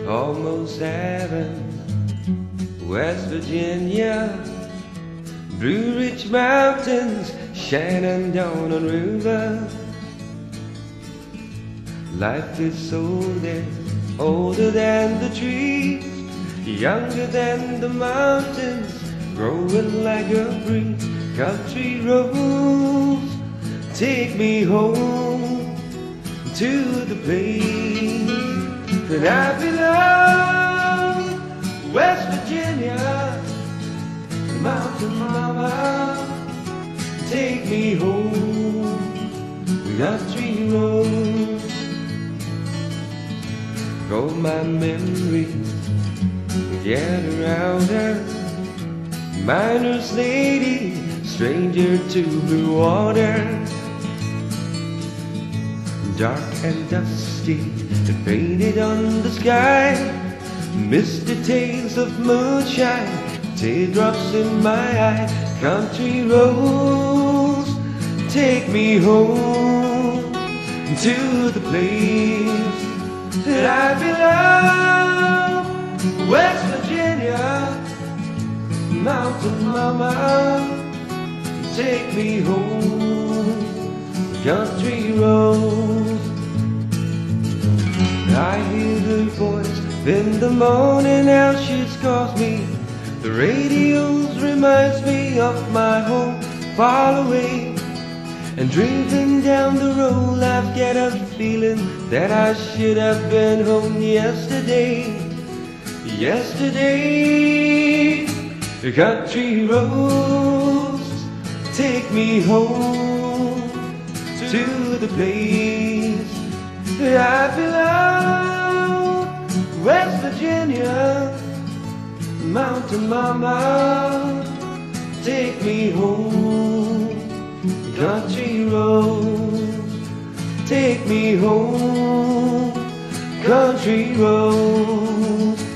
almost heaven, West Virginia, Blue Ridge Mountains, Shenandoah River. Life is older than the trees, younger than the mountains, growing like a breeze. Country roads take me home to the place that I belong. West Virginia, mountain mama, take me home. Country roads, go my memories, get around her. Miner's lady, stranger to blue water. Dark and dusty, and painted on the sky, misty tales of moonshine, teardrops in my eye. Country roads take me home to the place that I belong. West Virginia, mountain mama, take me home. Country roads, I hear her voice in the morning, how she calls me. The radio reminds me of my home far away. And driving down the road, I've got a feeling that I should have been home yesterday. Yesterday, the country roads take me home to the place that I belong. West Virginia, mountain mama, take me home. Country roads take me home. Country roads